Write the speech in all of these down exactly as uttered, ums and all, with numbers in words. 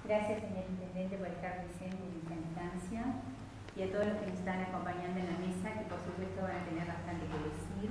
Gracias, señor Intendente, por estar presente en esta instancia y a todos los que nos están acompañando en la mesa, que por supuesto van a tener bastante que decir.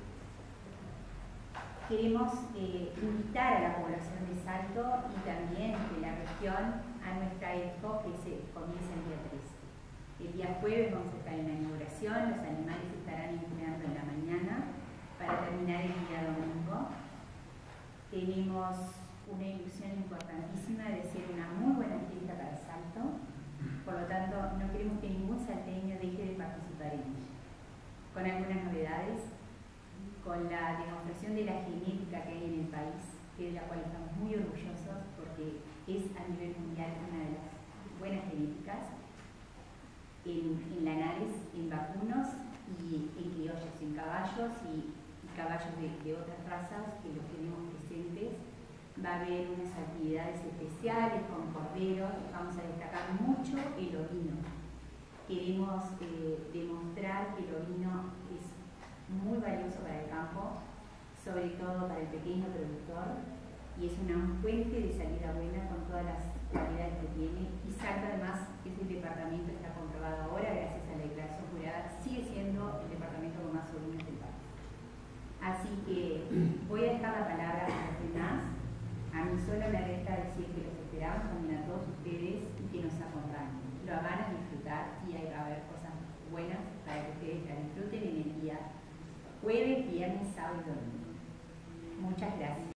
Queremos eh, invitar a la población de Salto y también de la región a nuestra expo que se comienza el día trece. El día jueves vamos a estar en la inauguración, los animales estarán inaugurando en la mañana para terminar el día domingo. Tenemos una ilusión importantísima de ser una muy buena fiesta para Salto, por lo tanto no queremos que ningún salteño deje de participar en ella. Con algunas novedades, con la demostración de la genética que hay en el país, de la cual estamos muy orgullosos porque es a nivel mundial una de las buenas genéticas, en, en lanares, en vacunos y en criollos, en caballos y, y caballos de, de otras razas que los tenemos presentes. Va a haber unas actividades especiales con corderos, vamos a destacar mucho el ovino. Queremos eh, demostrar que el ovino es muy valioso para el campo, sobre todo para el pequeño productor, y es una fuente de salida buena con todas las cualidades que tiene. Y Salto, además, es el departamento, está comprobado ahora, gracias a la declaración jurada, sigue siendo el departamento con más ovinos del país. Así que voy a dejar la palabra a los demás. A mí solo me resta decir que los esperamos también a todos ustedes y que nos acompañen. Lo van a disfrutar y ahí va a haber cosas buenas para que ustedes la disfruten en el día jueves, viernes, sábado y domingo. Muchas gracias.